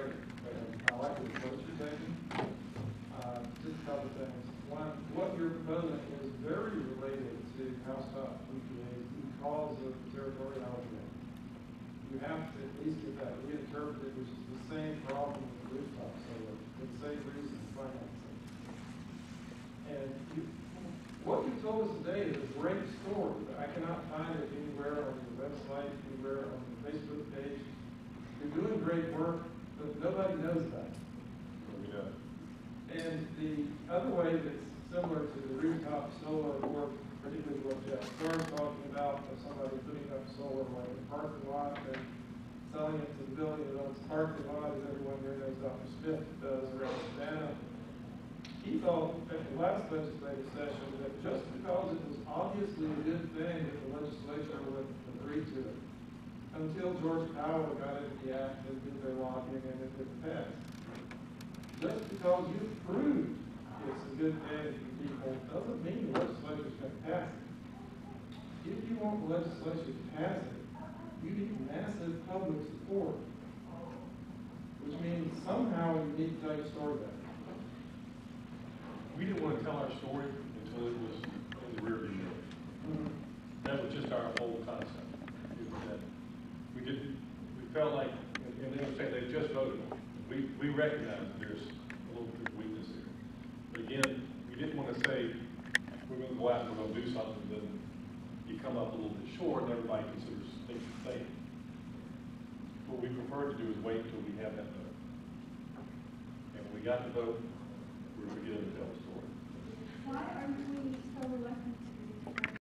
great. I like the approach you're taking. Just a couple of things. One, what you're proposing is very related to housetop EPAs because of territoriality. You have to at least get that reinterpreted, which is the same problem with the rooftop solar, for the same reason financing. And what you told us today is a great story, but I cannot find it anywhere on your website, anywhere on your Facebook page. You're doing great work, but nobody knows about it. And the other way that's similar to the rooftop solar work, particularly what Jeff Starr's talking about, of somebody putting up solar like a parking lot and selling it to the building that owns the parking lot, as everyone here knows Dr. Smith does around Savannah. He felt at the last legislative session that just because it was obviously a good thing that the legislature would agree to it, until George Powell got into the act and did their lobbying and it didn't pass. Just because you proved it's a good thing for people doesn't mean the legislature's going to pass it. If you want the legislature to pass it, you need massive public support, which means somehow you need to tell your story better. We didn't want to tell our story until it was in the rearview mirror. Mm-hmm. That was just our whole concept. Is that we felt like, and they were saying they just voted on it. We recognize there's a little bit of weakness here. But again, we didn't want to say we're going to go out and we're going to do something, then you come up a little bit short and everybody considers things the same. What we prefer to do is wait until we have that vote. And when we got the vote, we were beginning to tell the story. Why are we so reluctant to